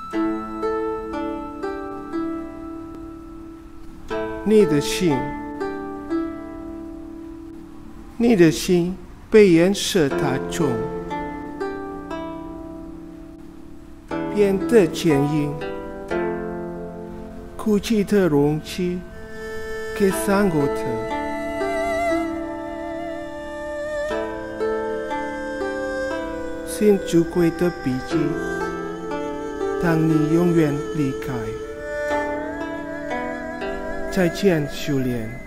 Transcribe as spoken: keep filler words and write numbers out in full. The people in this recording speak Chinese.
你的心，你的心被颜色打中，变得坚硬，哭泣的容器给散过的。心珠贵的笔记，当你永远离开。再见，修炼。